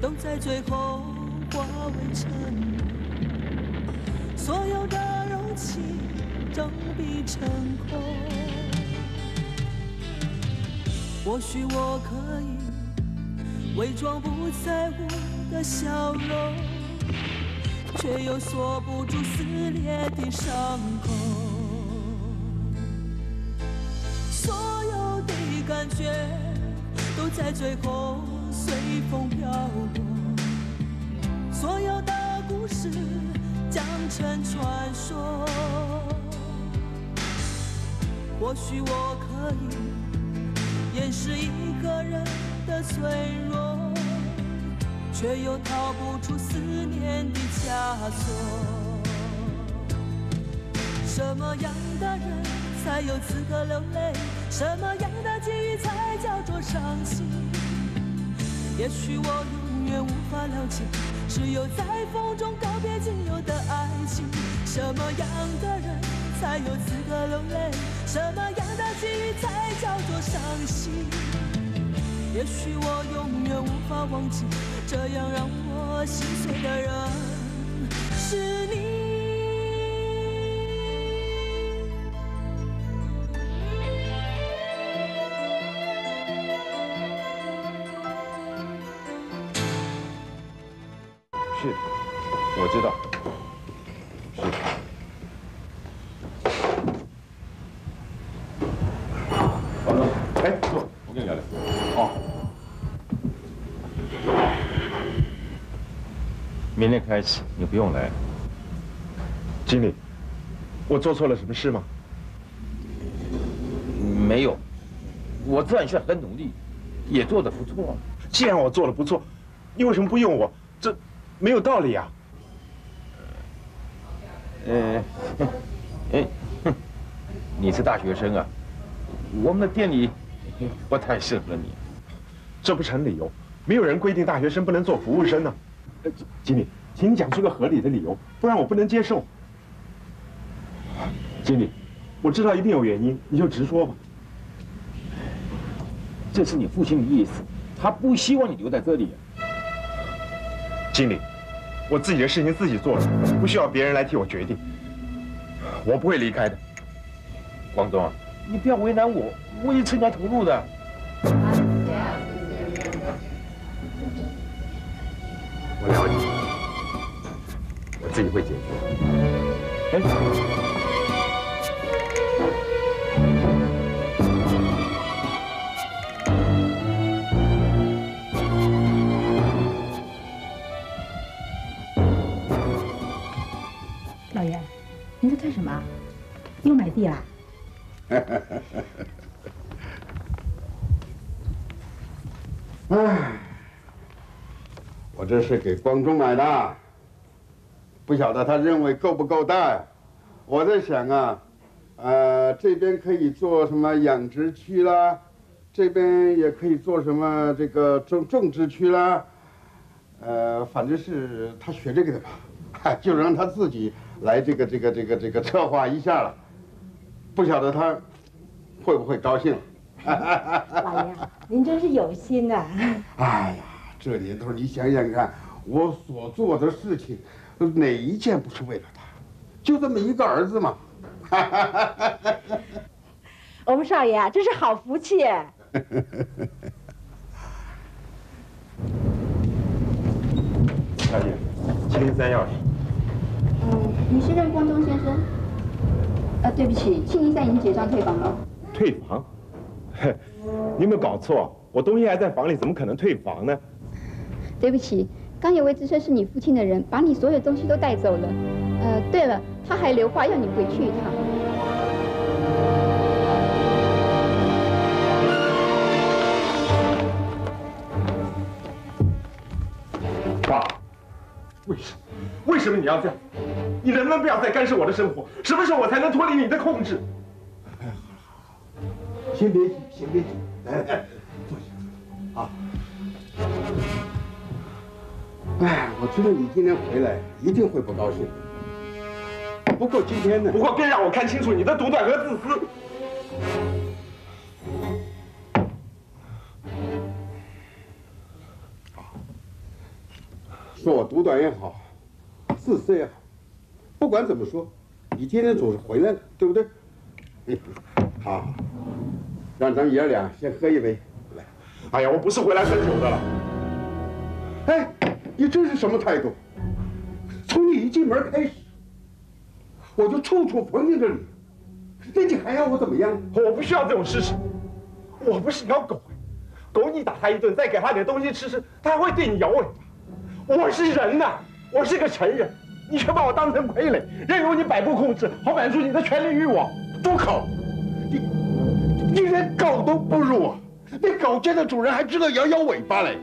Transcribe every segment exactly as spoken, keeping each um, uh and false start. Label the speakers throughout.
Speaker 1: 都在最后化为尘埃，所有的柔情终必成空。或许我可以伪装不在乎的笑容，却又锁不住撕裂的伤口。所有的感觉都在最后随风飘落，所有的故事将成传说。或许我可以掩饰一个人的脆弱，却又逃不出思念的枷锁。什么样的人才有资格流泪？什么样的际遇才叫做伤心？也许我永远无法了解，只有在风中告别仅有的爱情。什么样的人才有资格流泪？什么样的际遇才叫做伤心？也许我永远无法忘记，这样让我心碎的人是你。
Speaker 2: 是，我知道。是。王总，哎，坐，我跟你聊聊。哦。明天开始你不用来。经理，我做错了什么事吗？没有，我知道你现在很努力，也做得不错。既然我做得不错，你为什么不用我？这没有道理啊。呃，哎，你是大学生啊，我们的店里不太适合你。这不成理由，没有人规定大学生不能做服务生呢。呃，经理，请你讲出个合理的理由，不然我不能接受。经理，我知道一定有原因，你就直说吧。这是你父亲的意思，他不希望你留在这里。经理，我自己的事情自己做了，不需要别人来替我决定。我不会离开的。王总啊，你不要为难我，我也参加投入的。我了解，我自己会解决。哎。
Speaker 3: 老爷，您在干什么？又买地啦？
Speaker 4: 哎，我这是给光中买的，不晓得他认为够不够大。我在想啊，呃，这边可以做什么养殖区啦，这边也可以做什么这个种种植区啦，呃，反正是他学这个的吧，就让他自己来这个这个这个这个策划一下了，不晓得他会不会高兴。
Speaker 3: 老爷，您真是有心呐！
Speaker 4: 哎呀，这年头你想想看，我所做的事情，哪一件不是为了他？就这么一个儿子嘛。
Speaker 3: 我们少爷啊，真是好福气。
Speaker 4: 少爷，七零三钥匙。
Speaker 5: 嗯，你是任光中先生？呃，对不起，七零三已经结账退房了。
Speaker 2: 退房？你有没有搞错？我东西还在房里，怎么可能退房呢？
Speaker 5: 对不起，刚有位自称是你父亲的人，把你所有东西都带走了。呃，对了，他还留话要你回去一趟。
Speaker 2: 爸，为什么？为什么你要这样？你能不能不要再干涉我的生活？什么时候我才能脱离你的控制？
Speaker 4: 哎，好了好了，先别急，先别急，来来，坐下啊。哎，我知道你今天回来一定会不高兴。不过今天呢，
Speaker 2: 不过更让我看清楚你的独断和自私。
Speaker 4: 说我独短也好，自私也好，不管怎么说，你今天总是回来了，对不对？嗯，好，好，让咱爷儿俩先喝一杯。来，
Speaker 2: 哎呀，我不是回来喝酒的了。
Speaker 4: 哎，你这是什么态度？从你一进门开始，我就处处逢迎着你，那你还要我怎么样？
Speaker 2: 我不需要这种事实。我不是条狗，狗你打它一顿，再给它点东西吃吃，它还会对你摇尾巴。我是人呐，我是个成人，你却把我当成傀儡，任由你摆布控制，好满足你的权利欲望。
Speaker 4: 住口！你你连狗都不如啊！那狗见的主人还知道摇摇尾巴嘞。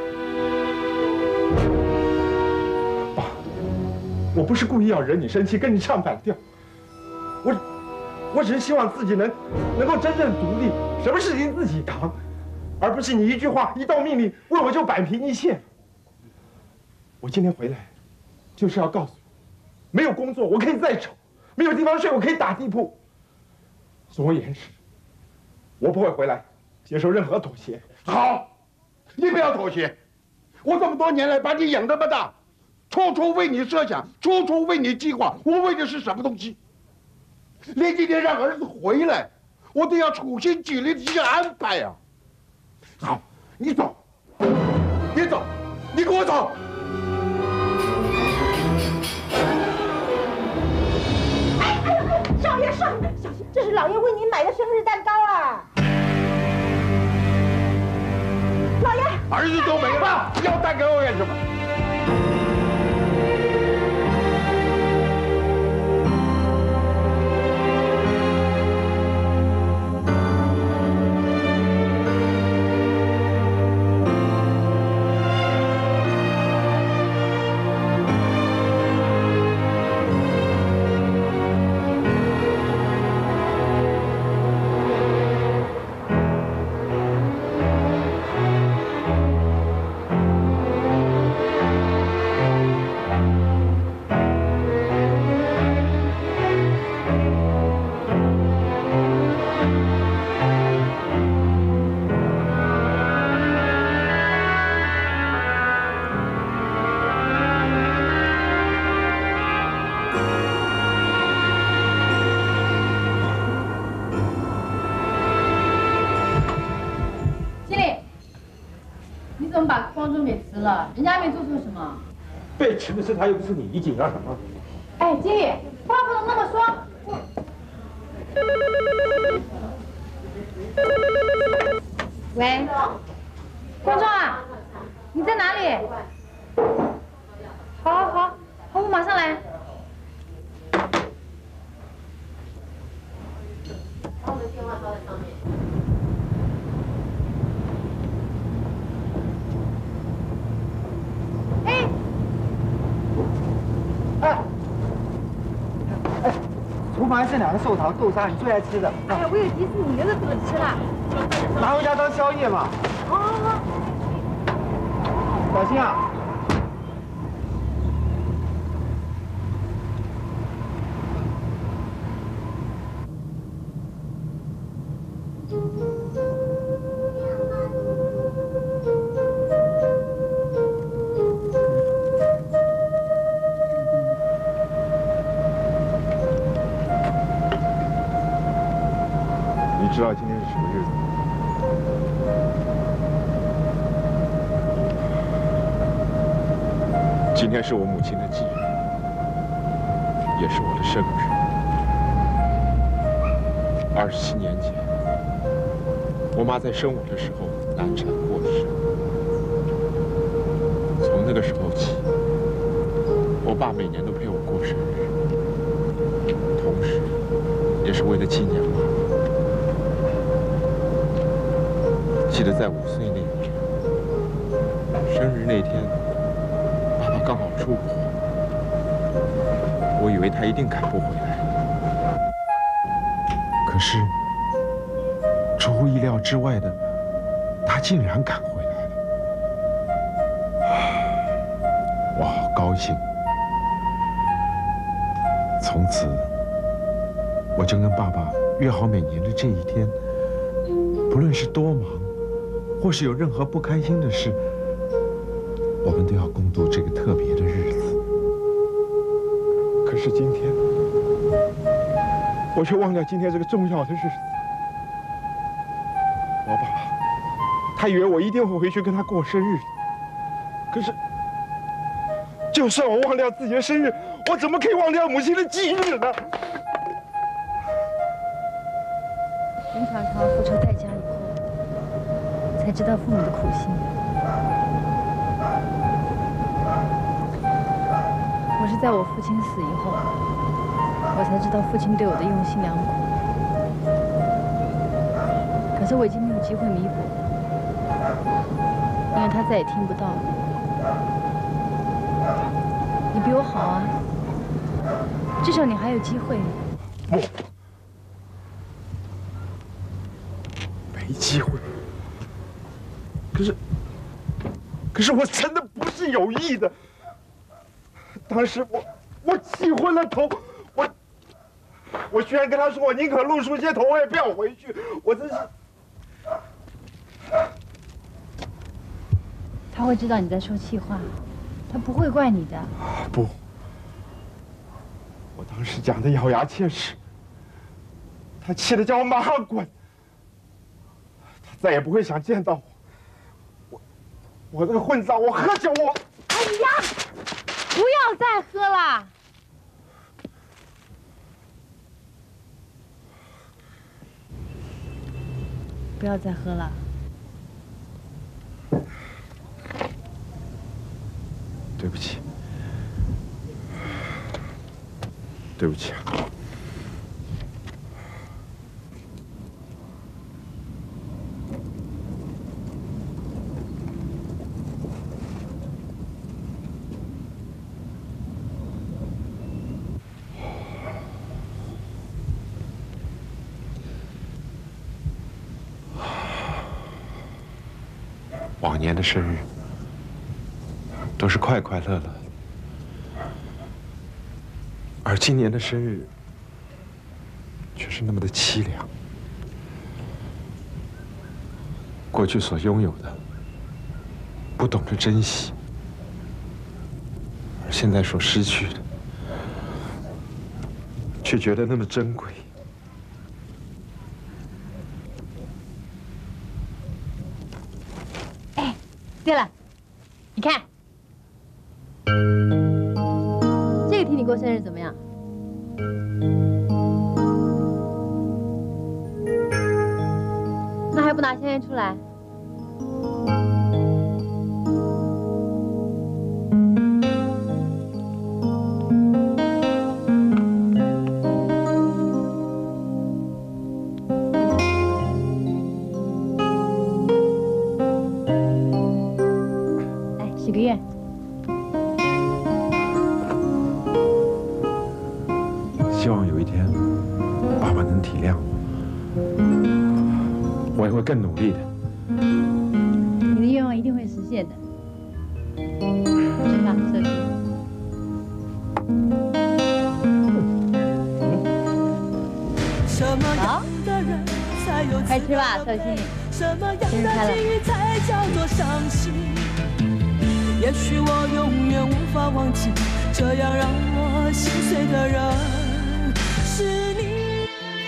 Speaker 2: 爸，我不是故意要惹你生气，跟你唱反调。我我只是希望自己能能够真正独立，什么事情自己扛，而不是你一句话一道命令，为我就摆平一切。我今天回来，就是要告诉你，没有工作我可以再吵，没有地方睡我可以打地铺。总而言之，我不会回来接受任何妥协。
Speaker 4: 好，你不要妥协。我这么多年来把你养这么大，处处为你设想，处处为你计划，我为的是什么东西？连今天让儿子回来，我都要处心积虑的去安排呀。好，你走，你走，你给我走。
Speaker 6: 哎哎呦，少爷少爷，小心，这是老爷为您买的生日蛋糕啊！老爷，
Speaker 4: 儿子都没了，要蛋糕干什么？
Speaker 3: 人家没做错什么，
Speaker 2: 被吃的是他，又不是你，你紧张什么？
Speaker 3: 哎，经理，话不能那么说。喂，观众啊，你在哪里？好，好，好，好，我马上来。把我的电话报在上面。哎，
Speaker 7: 哎，哎，厨房还剩两个寿桃豆沙，你最爱吃的。
Speaker 6: 哎呀，我有迪士尼的怎么吃了？
Speaker 7: 拿回家当宵夜嘛。
Speaker 6: 好好好，
Speaker 7: 小心啊！
Speaker 2: 你知道今天是什么日子吗？今天是我母亲的忌日，也是我的生日。二十七年前，我妈在生我的时候难产过世。从那个时候起，我爸每年都陪我过生日，同时，也是为了纪念妈。记得在五岁那年，生日那天，爸爸刚好出国，我以为他一定赶不回来。可是，出乎意料之外的，他竟然赶回来了。我好高兴。从此，我就跟爸爸约好每年的这一天，不论是多忙，或是有任何不开心的事， 我们都要共度这个特别的日子。可是今天，我却忘掉今天这个重要的日子。我爸爸，他以为我一定会回去跟他过生日。可是，就算我忘掉自己的生日，我怎么可以忘掉母亲的忌日呢？
Speaker 3: 人常常付出代价以后，才知道父母的苦心。我是在我父亲死以后，我才知道父亲对我的用心良苦。可是我已经没有机会弥补，因为他再也听不到了。你比我好啊，至少你还有机会。
Speaker 2: 不，没机会。可是，可是我真的不是有意的。当时我我气昏了头，我我居然跟他说我宁可露宿街头，我也不要回去。我真是。
Speaker 3: 他会知道你在说气话，他不会怪你的。
Speaker 2: 不，我当时讲的咬牙切齿，他气得叫我马上滚，他再也不会想见到我。我，我这个混账，我喝酒我。
Speaker 3: 哎呀，不要再喝了。不要再喝了。
Speaker 2: 对不起，对不起啊！往年的生日都是快快乐乐，而今年的生日却是那么的凄凉。过去所拥有的，不懂得珍惜，而现在所失去的，却觉得那么珍贵。
Speaker 3: 哎，对了，你看。这个替你过生日怎么样？那还不拿香烟出来？来，许个愿。
Speaker 2: 希望有一天，爸爸能体谅我，我也会更努力的。
Speaker 3: 你的愿望一定会实现的。吃吧，寿星。
Speaker 1: 什么样的人才有
Speaker 3: 快吃吧，寿星。
Speaker 1: 什么样的际遇才叫做伤心？也许我永远无法忘记，这样让我心碎的人。是你。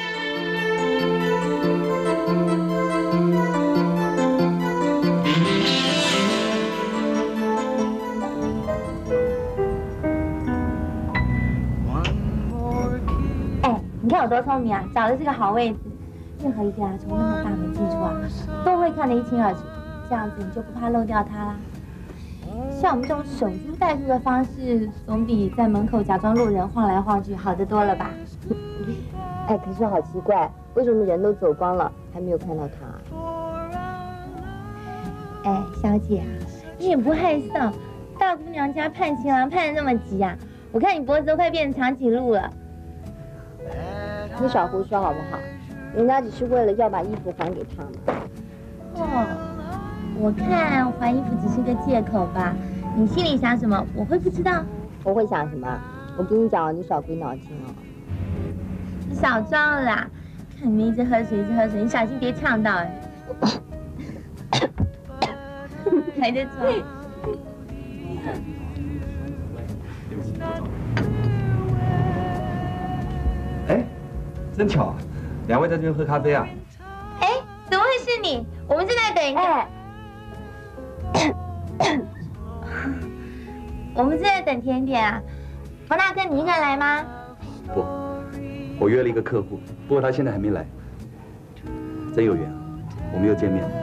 Speaker 6: 哎，你看我多聪明啊，找的是个好位置，任何一个啊从那个大门进出啊，都会看得一清二楚，这样子你就不怕漏掉它啦。像我们这种守株待兔的方式，总比在门口假装路人晃来晃去好得多了吧？
Speaker 5: 哎，可是好奇怪，为什么人都走光了，还没有看到他？
Speaker 6: 哎，小姐啊，你也不害臊，大姑娘家盼情郎盼得那么急啊！我看你脖子都快变成长颈鹿了。
Speaker 5: 你少胡说好不好？人家只是为了要把衣服还给他嘛。
Speaker 6: 哦，我看还衣服只是个借口吧。你心里想什么，我会不知道？
Speaker 5: 我会想什么？我跟你讲，你少亏脑筋哦。
Speaker 6: 你少装了啦！看你们一直喝水，一直喝水，你小心别呛到哎。还在装。
Speaker 8: 真巧啊，两位在这边喝咖啡啊？
Speaker 6: 哎，怎么会是你？我们正在等一个。哎、我们正在等甜点啊。冯大哥，你一个人来吗？
Speaker 8: 不，我约了一个客户，不过他现在还没来。真有缘啊，我们又见面了。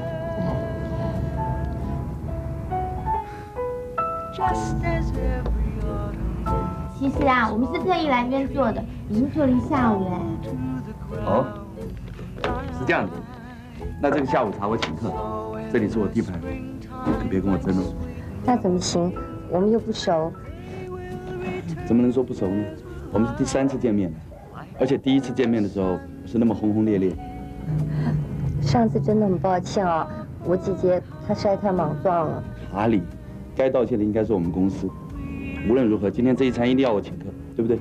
Speaker 6: 其实啊，我们是特意来这边做的，已经做了一下午了。
Speaker 8: 哦，是这样子。那这个下午茶我请客，这里是我地盘，可别跟我争了。
Speaker 3: 那怎么行？我们又不熟。
Speaker 8: 怎么能说不熟呢？我们是第三次见面，而且第一次见面的时候是那么轰轰烈烈。
Speaker 3: 上次真的很抱歉啊，我姐姐她实在太莽撞了。
Speaker 8: 哪里？该道歉的应该是我们公司。无论如何，今天这一餐一定要我请客，对不对？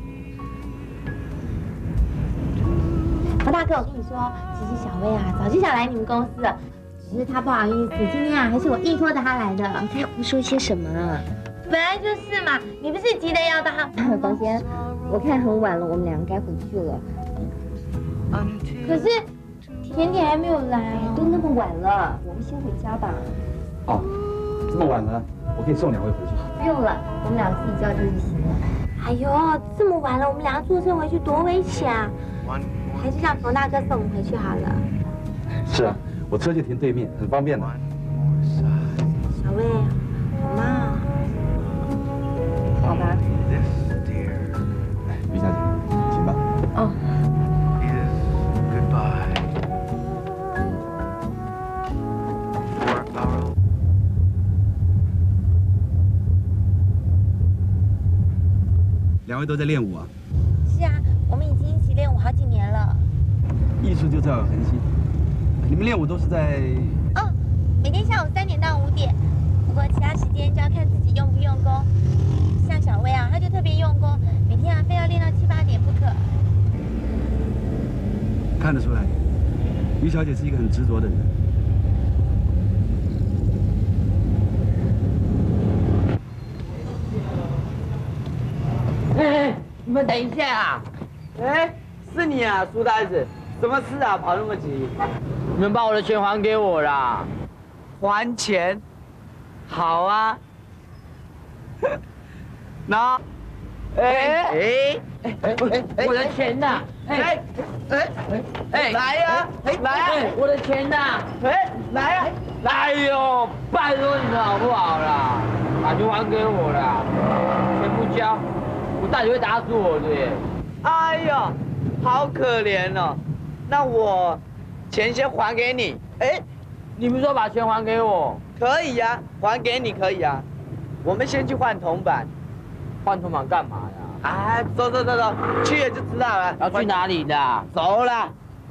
Speaker 6: 王大哥，我跟你说，其实小薇啊，早就想来你们公司了，只是她不好意思，今天啊，还是我硬拖着她来的。
Speaker 3: 你在胡说些什么啊？
Speaker 6: 本来就是嘛，你不是急着要她？
Speaker 3: 房间，我看很晚了，我们两个该回去了。
Speaker 6: 可是甜点还没有来，
Speaker 3: 都那么晚了，我们先回家吧。
Speaker 8: 哦，这么晚了，我可以送两位回去。
Speaker 3: 不用了，我们俩自己叫车就行了。
Speaker 6: 哎呦，这么晚了，我们两个坐车回去多危险啊！还是让冯大哥送我们回去好了。
Speaker 8: 是啊，我车就停对面，很方便的。
Speaker 6: 小薇，好吗？
Speaker 3: 好吧。
Speaker 8: 于小姐，请吧。
Speaker 3: 哦。
Speaker 8: 两位都在练舞啊？
Speaker 6: 是啊，我们已经一起练舞好几年了。
Speaker 8: 艺术就是要有恒心。你们练舞都是在……
Speaker 6: 哦，每天下午三点到五点，不过其他时间就要看自己用不用功。像小薇啊，她就特别用功，每天啊非要练到七八点不可。
Speaker 8: 看得出来，于小姐是一个很执着的人。
Speaker 9: 哎，你们等一下啊！哎，是你啊，书呆子，什么事啊，跑那么急？你们把我的钱还给我啦！还钱？好啊。那，哎哎哎哎，我的钱呢？哎哎哎，来呀，来呀，我的钱呢？哎，来呀！哎呦，拜托你们好不好啦？把钱还给我啦！钱不交。 我大姐会打死我的耶！哎呦，好可怜哦。那我钱先还给你。哎，你不是说把钱还给我？可以呀、啊，还给你可以啊。我们先去换铜板。换铜板干嘛呀？啊，走走走走，去了就知道了。要去哪里的？走了。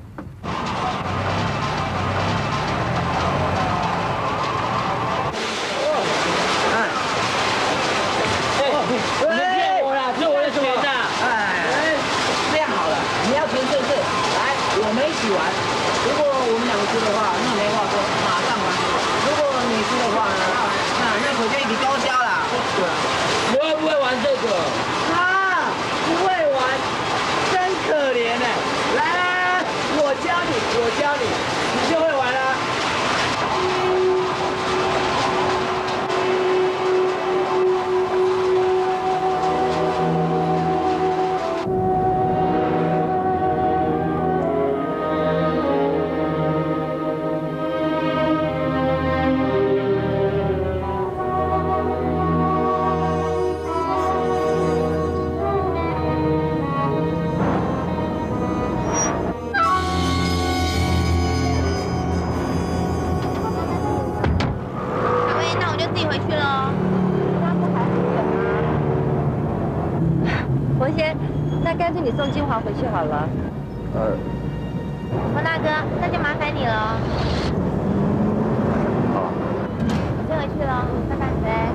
Speaker 9: 去玩，如果我们两个输的话，那没话说，马上还。如果你输的话呢，那那可就一笔勾销了。对，我会不会玩这个？他不会玩，真可怜呢。来来来，我教你，我教你，你就会玩了。
Speaker 3: 你送金华回去好了。
Speaker 8: 呃，
Speaker 6: 王大哥，那就麻烦你了。
Speaker 8: 好，
Speaker 6: 我先回去了，拜拜。拜。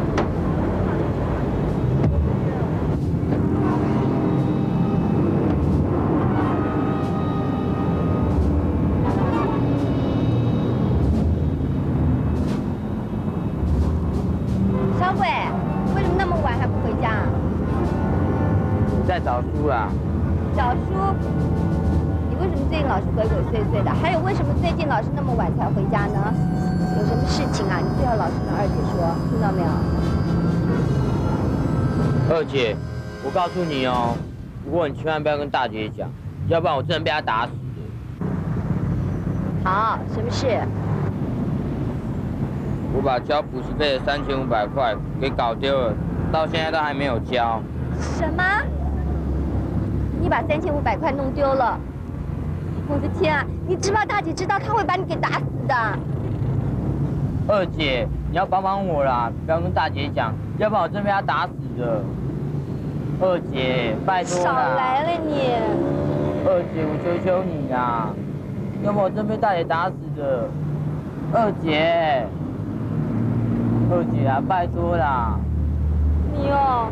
Speaker 3: 小鬼，为什么那么晚还不回家？
Speaker 9: 在找书啊。
Speaker 3: 找书？你
Speaker 5: 为什么最近老是鬼鬼祟祟的？还有为什么最近老是那么晚才回家呢？有什么事情啊？你最好老实跟二姐说，听到没有？
Speaker 9: 二姐，我告诉你哦，不过你千万不要跟大姐讲，要不然我真的被她打死的。
Speaker 5: 好，什么事？
Speaker 9: 我把交补习费的三千五百块给搞丢了，到现在都还没有交。
Speaker 5: 什么？你把三千五百块弄丢了？我的天啊！你知道大姐知道她会把你给打死的。
Speaker 9: 二姐，你要帮帮我啦，不要跟大姐讲，要不然我真被她打死的。二姐，拜托啦！
Speaker 5: 少来了你！
Speaker 9: 二姐，我求求你啦，要不然我真被大姐打死的。二姐，二姐啊，拜托啦！
Speaker 5: 你哦。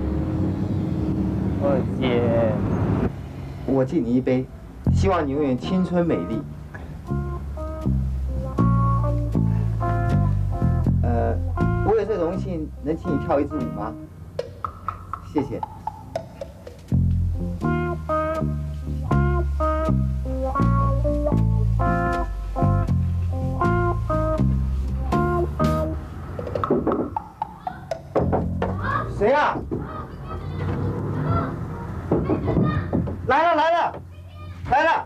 Speaker 9: 二姐，
Speaker 7: 我敬你一杯，希望你永远青春美丽。呃，我有这荣幸能请你跳一支舞吗？谢谢。谁呀？来了来了来了！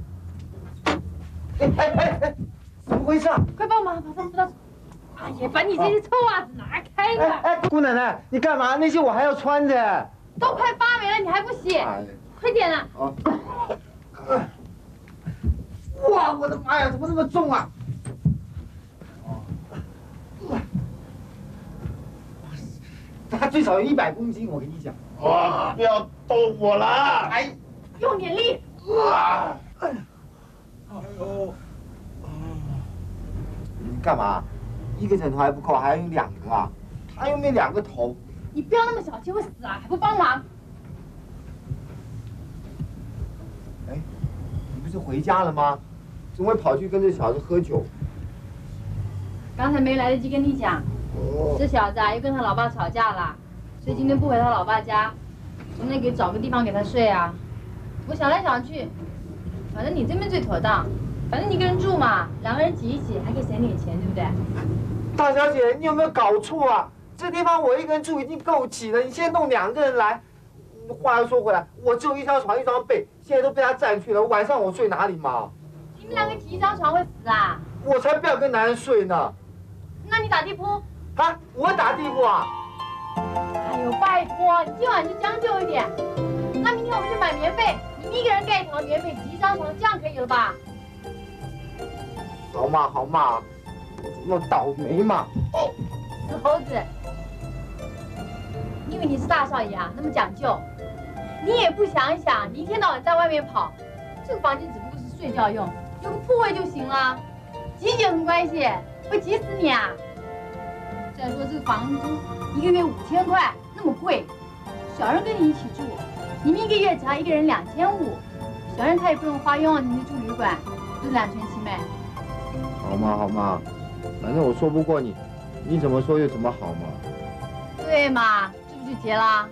Speaker 7: 哎哎哎哎，怎么回事啊？
Speaker 3: 快帮忙把他扶到！哎呀，把你这些臭袜子拿开
Speaker 7: 哎
Speaker 3: 吧！
Speaker 7: 哎，姑奶奶，你干嘛？那些我还要穿着。
Speaker 3: 都快发霉了，你还不洗？
Speaker 7: 哎
Speaker 3: 快点啊！
Speaker 7: 哦。哇，我的妈呀，怎么这么重啊？它最少有一百公斤，我跟你讲。
Speaker 2: 哇！不要逗我了！
Speaker 7: 哎，
Speaker 3: 用点力！
Speaker 7: 啊！哎呦！你干嘛？一个枕头还不够，还要用两个啊？他又没两个头。
Speaker 3: 你不要那么小气，会死啊！还不帮忙？
Speaker 7: 哎，你不是回家了吗？怎么会跑去跟这小子喝酒？
Speaker 3: 刚才没来得及跟你讲，
Speaker 7: 哦。
Speaker 3: 这小子啊又跟他老爸吵架了，所以今天不回他老爸家，总得给找个地方给他睡啊。我想来想去，反正你这边最妥当，反正你一个人住嘛，两个人挤一挤还可以省点钱，对不对？
Speaker 7: 大小姐，你有没有搞错啊？这地方我一个人住已经够挤了，你现在弄两个人来。话又说回来，我只有一张床一张被，现在都被他占去了，晚上我睡哪里嘛？
Speaker 3: 你们两个挤一张床会死啊？
Speaker 7: 我才不要跟男人睡呢。
Speaker 3: 那你打地铺？
Speaker 7: 啊，我打地铺啊？
Speaker 3: 哎呦，拜托，你今晚就将就一点。那明天我们就买棉被，你们一个人盖一条棉被，挤一张床，这样可以了吧？
Speaker 7: 好嘛好嘛，那倒霉嘛。哦，
Speaker 3: 死猴子！因为你是大少爷啊，那么讲究，你也不想一想，你一天到晚在外面跑，这个房间只不过是睡觉用，有个铺位就行了，挤挤有什么关系？会挤死你啊！再说这个房租一个月五千块，那么贵，小人跟你一起住，你们一个月只要一个人两千五，小人他也不用花冤枉钱去住旅馆，都两全其美。
Speaker 7: 好嘛好嘛，反正我说不过你，你怎么说就怎么好嘛。
Speaker 3: 对嘛，这不就结啦？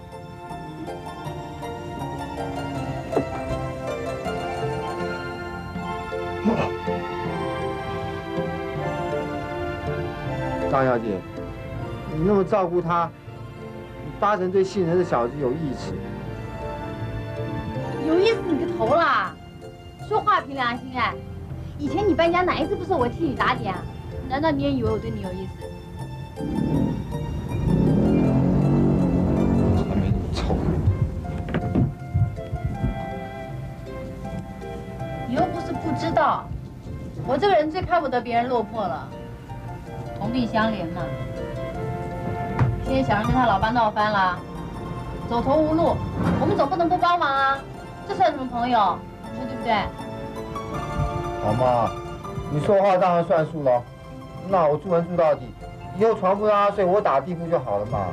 Speaker 7: 张小姐，你那么照顾他，你八成对姓任的小子有意思。
Speaker 3: 有意思你个头啦！说话凭良心哎！以前你搬家哪一次不是我替你打点啊？难道你也以为我对你有意思？
Speaker 7: 还没你臭。
Speaker 3: 你又不是不知道，我这个人最看不得别人落魄了，同病相怜嘛。现在小人跟他老爸闹翻了，走投无路，我们总不能不帮忙啊！这算什么朋友？你说对不对？
Speaker 7: 好嘛，你说话当然算数了。那我住人住到底，以后床不让他睡，我打地铺就好了嘛。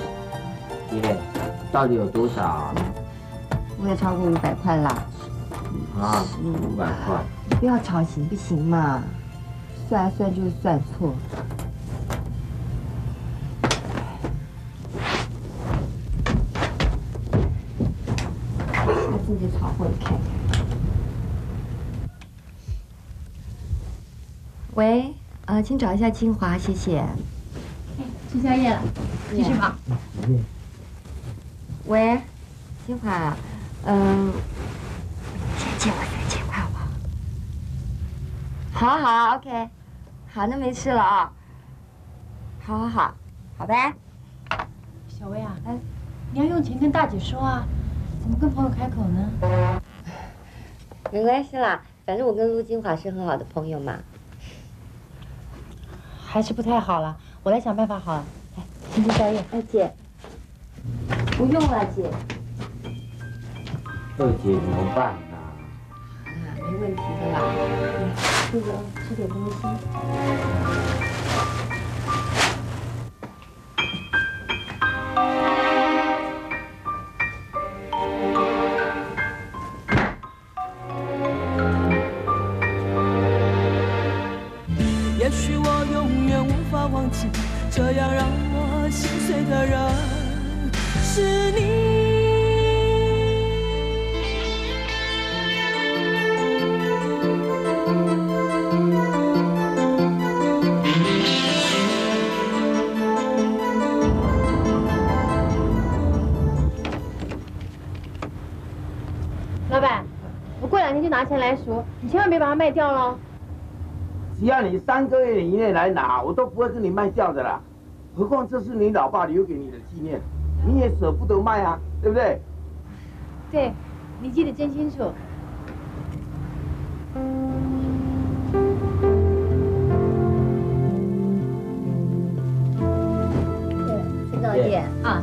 Speaker 9: 姐，到底有多少？
Speaker 5: 不会超过五百块啦。
Speaker 9: 啊，五百块。
Speaker 5: 你不要吵行不行嘛？算啊算就是算错。他自己炒货，你看看。喂，呃，请找一下清华，谢谢。
Speaker 3: 哎，吃宵夜了，继续忙。
Speaker 5: 喂，清华，嗯、呃，先借我三千块好不好？好好 ，OK， 好，那没事了啊。好好好，好呗。
Speaker 3: 小薇啊，哎，你要用钱跟大姐说啊，怎么跟朋友开口呢？
Speaker 5: 没关系啦，反正我跟陆金华是很好的朋友嘛。
Speaker 3: 还是不太好了，我来想办法好了。来，先吃宵夜。
Speaker 5: 哎，姐，不用了，姐。
Speaker 9: 二姐怎么办呢？
Speaker 5: 啊，没问题的啦。来，这个吃点东西。
Speaker 1: 也许我永远无法忘记，这样让我心碎的人是你。
Speaker 3: 老板，我过两天就拿钱来赎，你千万别把它卖掉喽。
Speaker 9: 只要你三个月以内来拿，我都不会跟你卖掉的啦。何况这是你老爸留给你的纪念，你也舍不得卖啊，对不对？
Speaker 3: 对，你记得真清楚。
Speaker 5: 对，知道姐啊。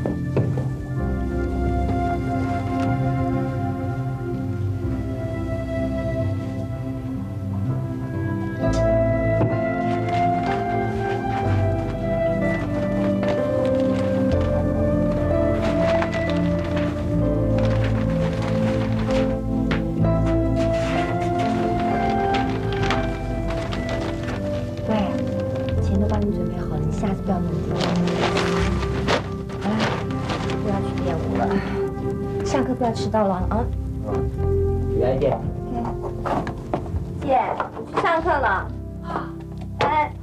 Speaker 5: 迟到了啊！
Speaker 9: 嗯，远一点。
Speaker 5: 姐，我去上课了。啊。哎。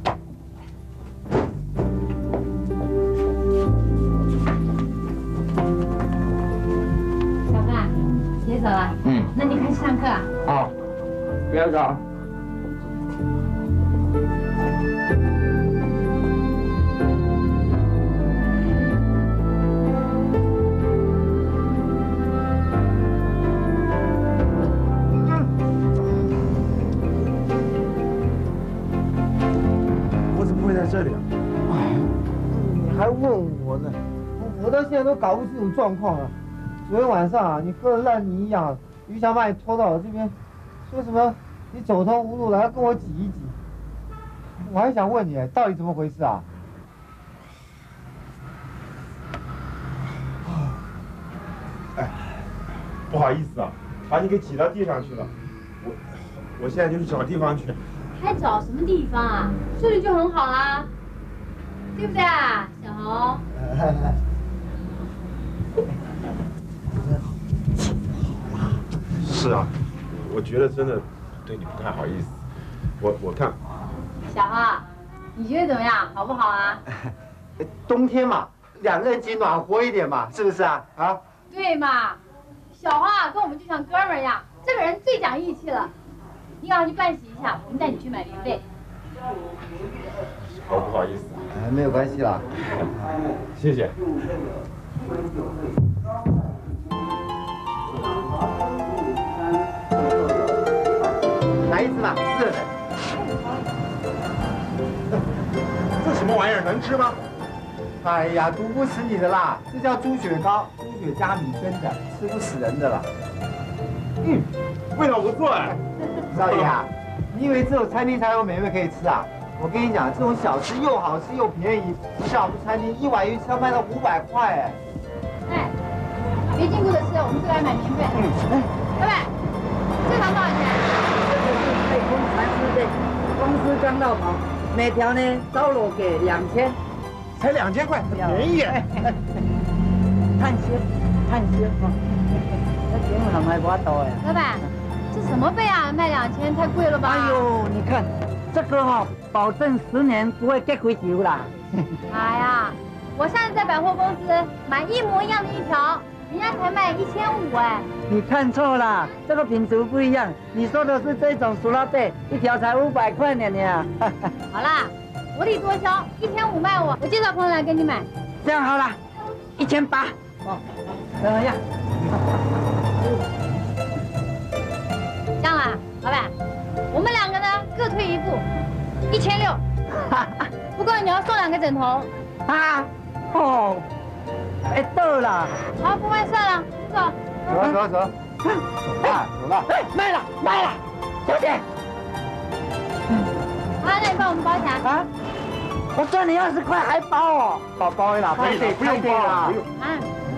Speaker 3: 小范，姐走了。嗯。那你开始上课啊？
Speaker 9: 好，不要走。
Speaker 2: 这里啊！
Speaker 7: 哎，你还问我呢？我到现在都搞不清楚状况了。昨天晚上啊，你喝的烂泥一样，于翔把你拖到我这边，说什么你走投无路了，要跟我挤一挤。我还想问你，到底怎么回事啊？
Speaker 2: 哎，不好意思啊，把你给挤到地上去了。我我现在就去找地方去。
Speaker 3: 还找什么地方啊？这里就很好啦，对不对啊，小红？
Speaker 2: 是啊，我觉得真的对你不太好意思。我我看，
Speaker 3: 小红，你觉得怎么样？好不好啊？
Speaker 7: 冬天嘛，两个人挤暖和一点嘛，是不是啊？啊？
Speaker 3: 对嘛，小红啊，跟我们就像哥们儿一样，这个人最讲义气了。你赶快去办洗一下，我们带你去买棉被。
Speaker 2: 好不好意思？
Speaker 7: 哎，没有关系啦。
Speaker 2: 谢谢。
Speaker 7: 来一次嘛，热的。
Speaker 2: 这什么玩意儿？能吃吗？
Speaker 7: 哎呀，毒不死你的啦，这叫猪血糕，猪血加米蒸的，吃不死人的啦。
Speaker 2: 嗯，味道不错哎。
Speaker 7: 少爷啊，你以为只有餐厅才有美味可以吃啊？我跟你讲，这种小吃又好吃又便宜，不像我们餐厅一碗鱼翅要卖到五百块哎。
Speaker 3: 哎，别禁锢的吃，我们是来买棉被。嗯，哎，老板，
Speaker 9: 刚绕跑，每条呢招楼给两千，
Speaker 2: 才两千块，便宜。
Speaker 9: 探险，探险哈，那节目还卖不多呀。
Speaker 3: 老板，这什么贝啊？卖两千太贵了吧？
Speaker 9: 哎呦，你看这个哈，保证十年不会结回球啦。
Speaker 3: 哎呀，我上次在百货公司买一模一样的一条。 人家才卖一千五哎！
Speaker 9: 你看错了，这个品质不一样。你说的是这种塑料贝，一条才五百块呢呢。
Speaker 3: 好啦，薄利多销，一千五卖我，我介绍朋友来跟你买。
Speaker 9: 这样好了，一千八。哦，怎么样？
Speaker 3: 这样啊，老板，我们两个呢各退一步，一千六。不过你要送两个枕头。
Speaker 9: 啊？哦。 哎，到了！
Speaker 3: 好，不卖算了，走。
Speaker 4: 走走走。啊，走了。
Speaker 9: 哎，卖了，卖了，小姐。
Speaker 3: 好，那你帮我们包起来。
Speaker 9: 啊？我赚你二十块还包哦？
Speaker 2: 包包了，不用不用包了，不用。
Speaker 3: 啊。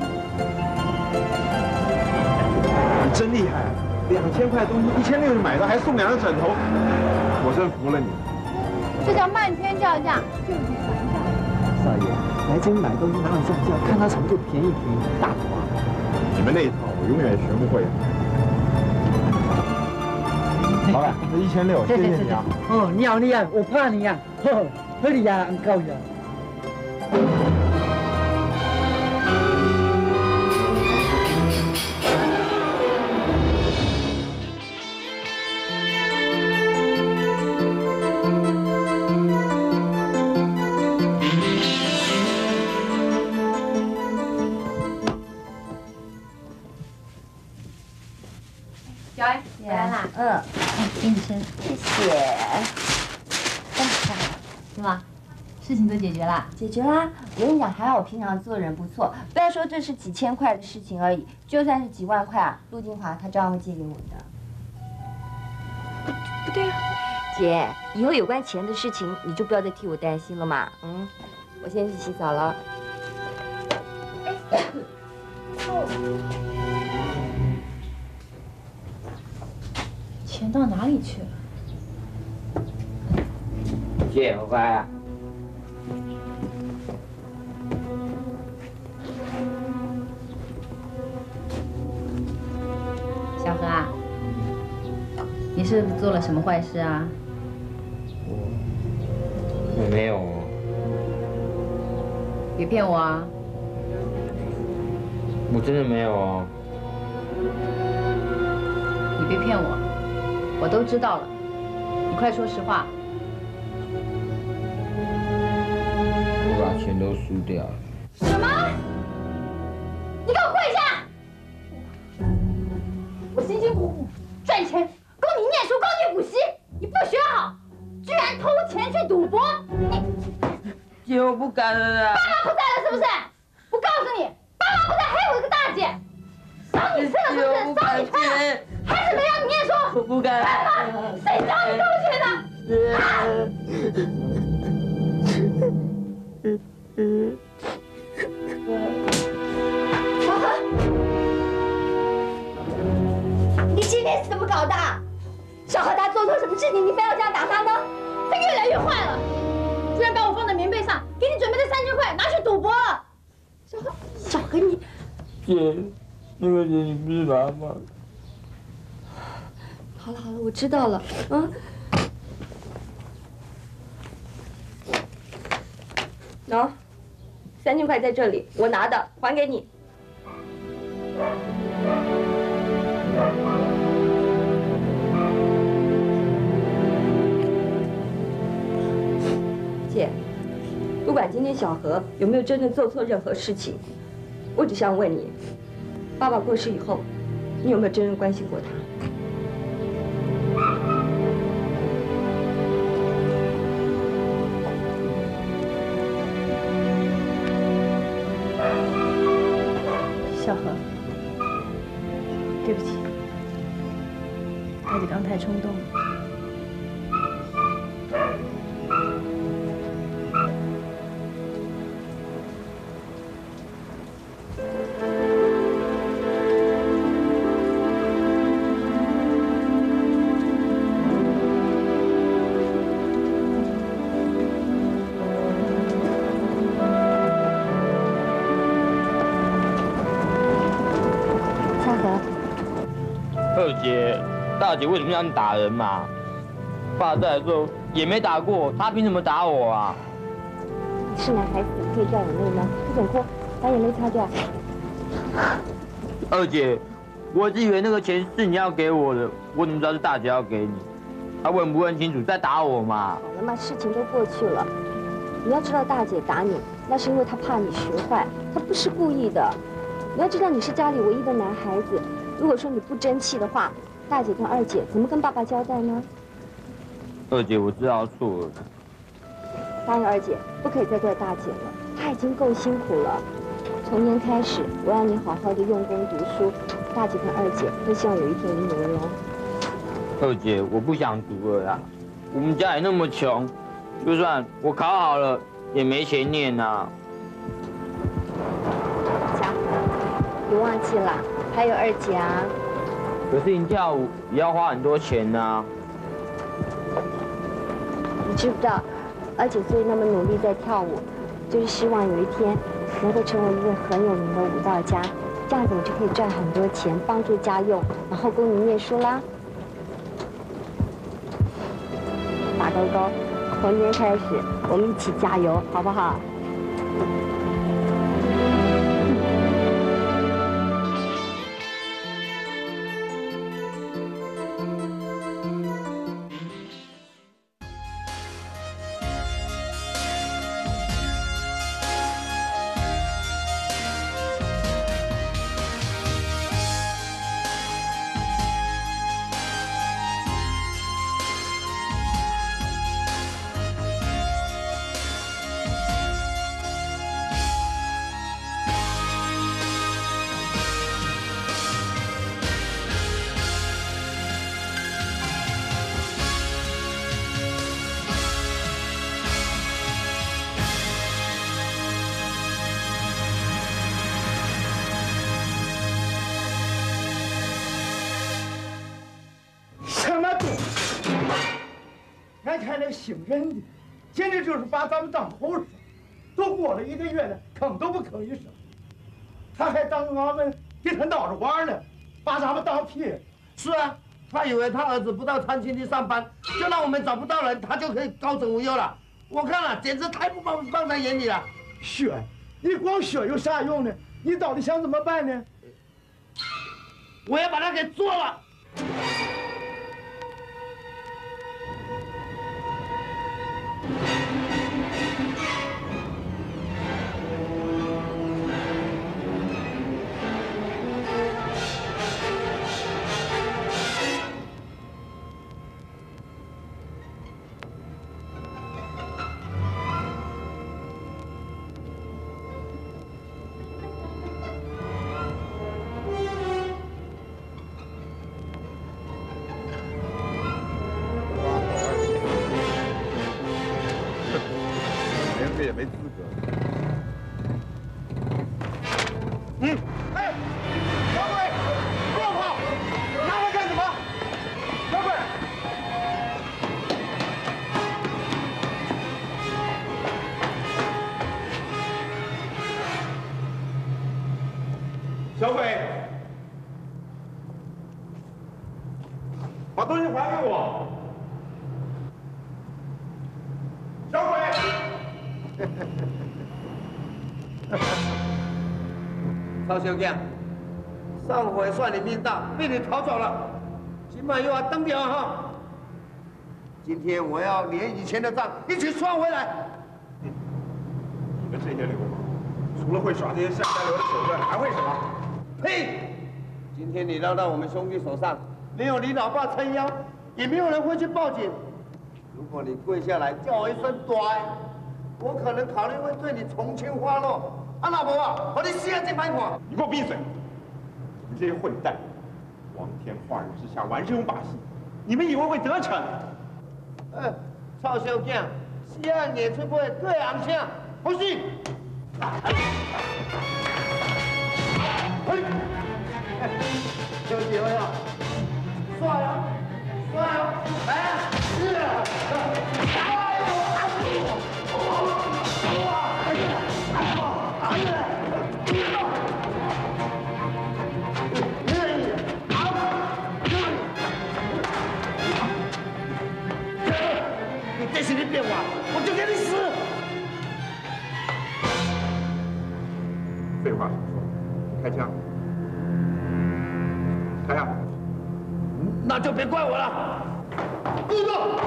Speaker 2: 你真厉害，两千块东西一千六就买到，还送两个枕头，我真服了你。
Speaker 3: 这叫漫天叫价，就是还价。
Speaker 9: 少爷。 来这里买东西哪有这么叫？看到什么就便宜便宜，大头啊！
Speaker 2: 你们那一套我永远学不会。老板，这一千六，谢谢你啊！
Speaker 9: 哦，你好厉害，我怕你呀！呵，和你呀，很高兴。
Speaker 6: 嗯，给你吃，谢谢。哎，
Speaker 3: 怎么，事情都解决了？
Speaker 6: 解决啦！我跟你讲，还好我平常做人不错，不要说这是几千块的事情而已，就算是几万块啊，陆金华他照样会借给我的。不对啊，姐，以后有关钱的事情，你就不要再替我担心了嘛。嗯，我先去洗澡了。
Speaker 3: 钱到哪里去了？
Speaker 9: 姐，我乖啊。
Speaker 3: 小何啊，你是不是做了什么坏事啊？
Speaker 9: 我没有。
Speaker 3: 别骗我啊！
Speaker 9: 我真的没有啊。
Speaker 3: 你别骗我。 我都知道了，你快说实话。
Speaker 9: 我把钱都输掉了。
Speaker 3: 什么？你给我跪下！我辛辛苦苦赚钱，供你念书，供你补习，你不学好，居然偷钱去赌博！你，
Speaker 9: 姐，我不敢了啦。
Speaker 3: 爸妈不在了是不是？我告诉你，爸妈不在，还有一个大姐，找你吃了是不是？找你穿了，还是没让你念书？
Speaker 9: 我不敢。
Speaker 3: 谁叫你偷钱的？小何，你今天是怎么搞的？小何他做错什么事情，你非要这样打他呢？他越来越坏了，居然把我放在棉被上，给你准备的三千块拿去赌博了。小何，小何你，
Speaker 9: 姐，那个姐你不是妈妈。
Speaker 6: 好了好了，我知道了，嗯。喏，三千块在这里，我拿的，还给你。姐，不管今天小何有没有真的做错任何事情，我只想问你，爸爸过世以后，你有没有真正关心过他？
Speaker 3: 小何，对不起，大姐刚太冲动了。
Speaker 6: 大哥。
Speaker 9: 二姐，大姐为什么要你打人嘛？爸在的时候也没打过，他凭什么打我啊？
Speaker 6: 你是男孩子，可以掉眼泪吗？不准哭，把眼泪擦掉。
Speaker 9: 二姐，我一直以为那个钱是你要给我的，我怎么知道是大姐要给你？他问不问清楚再打我嘛？
Speaker 6: 好了嘛，事情都过去了。你要知道，大姐打你，那是因为她怕你学坏，她不是故意的。你要知道，你是家里唯一的男孩子，如果说你不争气的话，大姐跟二姐怎么跟爸爸交代呢？
Speaker 9: 二姐，我知道错了。
Speaker 6: 答应二姐，不可以再怪大姐了，她已经够辛苦了。从今天开始，我要你好好的用功读书，大姐跟二姐都希望有一天以你为荣。
Speaker 9: 二姐，我不想读了啦，我们家也那么穷，就算我考好了，也没钱念呐。
Speaker 6: 家，别忘记了，还有二姐啊。
Speaker 9: 可是你跳舞也要花很多钱呐。
Speaker 6: 你知不知道，二姐所以那么努力在跳舞，就是希望有一天能够成为一个很有名的舞蹈家，这样子你就可以赚很多钱，帮助家用，然后供你念书啦。大勾勾，从今天开始，我们一起加油，好不好？
Speaker 7: 姓任的，简直就是把咱们当猴说。都过了一个月了，吭都不吭一声。他还当俺们给他闹着玩呢，把咱们当屁。
Speaker 10: 是啊，他以为他儿子不到餐厅里上班，就让我们找不到人，他就可以高枕无忧了。我看了，简直太不放放在眼里了。
Speaker 7: 学，你光学有啥用呢？你到底想怎么办呢？
Speaker 10: 我要把他给做了。
Speaker 2: 也没资格。
Speaker 7: 嗯，哎，小鬼，不跑，拿来干什么？小鬼，小鬼，把东西还给我。小鬼。
Speaker 10: 曹小将，上回算你命大，被你逃走了，今晚又要登掉哈。今天我要连以前的账一起算回来。
Speaker 2: 你们这些流氓，除了会耍这些下三流的手段，还会什么？
Speaker 10: 呸！今天你绕到我们兄弟手上，没有你老爸撑腰，也没有人会去报警。如果你跪下来叫我一声“乖”，我可能考虑会对你从轻发落。啊，老婆啊，我的死啊，这歹看！
Speaker 2: 你给我闭嘴！你们这些混蛋，光天化日之下玩这种把戏，你们以为会得逞？
Speaker 10: 哎，臭小将，死啊，撵出杯对红声，不信！嘿，小姐呀，帅啊，帅啊，来啊！是啊，哎呦，哎呦，哇，哎呀，哎呀，哎呀，哎呀！
Speaker 2: 话想说，开枪。开呀！
Speaker 9: 那就别怪我了。
Speaker 10: 动作！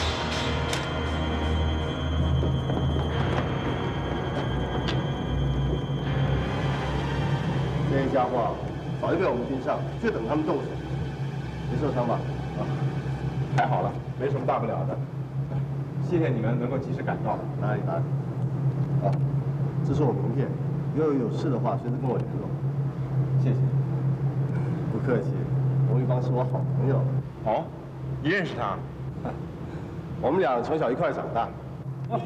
Speaker 10: 这些家伙早就被我们盯上，就等他们动手。没受伤吧？
Speaker 2: 啊，还好了，没什么大不了的。谢谢你们能够及时赶到。
Speaker 10: 哪里哪里。啊，这是我名片，以后有事的话随时跟我联络。
Speaker 2: 谢谢。
Speaker 10: 不客气，洪一邦是我好朋友。
Speaker 2: 哦，你认识他？
Speaker 10: 我们俩从小一块长大。
Speaker 9: 哦，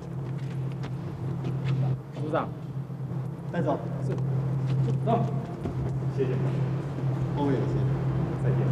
Speaker 9: 组长，
Speaker 10: 带走。
Speaker 9: 是。走。
Speaker 2: 谢谢。
Speaker 10: 后面有事。
Speaker 2: 再见。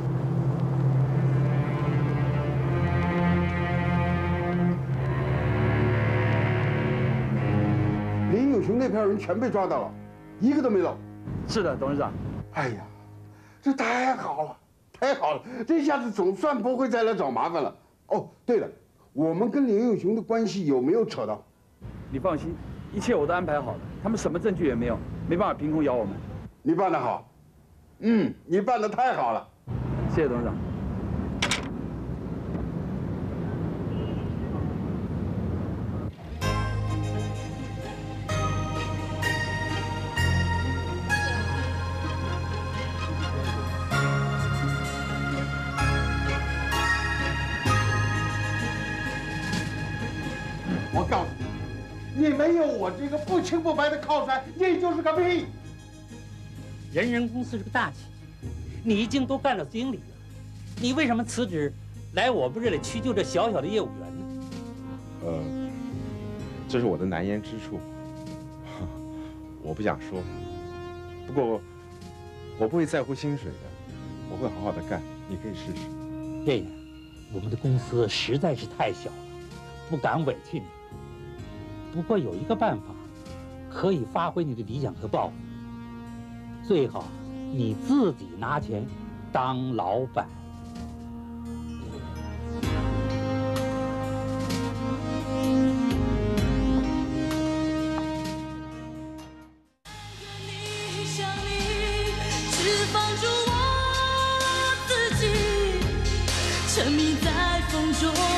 Speaker 4: 林永雄那票人全被抓到了，一个都没漏。
Speaker 8: 是的，董事长。
Speaker 4: 哎呀，这太好了，太好了！这下子总算不会再来找麻烦了。哦，对了，我们跟林永雄的关系有没有扯到？
Speaker 8: 你放心，一切我都安排好了，他们什么证据也没有，没办法凭空咬我们。
Speaker 4: 你办得好，嗯，你办得太好了。
Speaker 8: 谢谢董事长。
Speaker 4: 我告诉你，你没有我这个不清不白的靠山，你就是个屁！
Speaker 11: 人人公司是个大企业，你已经都干到经理了，你为什么辞职来我们这里去就这小小的业务员呢？
Speaker 2: 呃，这是我的难言之处，我不想说。不过我不会在乎薪水的，我会好好的干，你可以试试。
Speaker 11: 这样，我们的公司实在是太小了，不敢委屈你。不过有一个办法，可以发挥你的理想和抱负。最好你自己拿钱当老板。
Speaker 1: 沉迷在风中。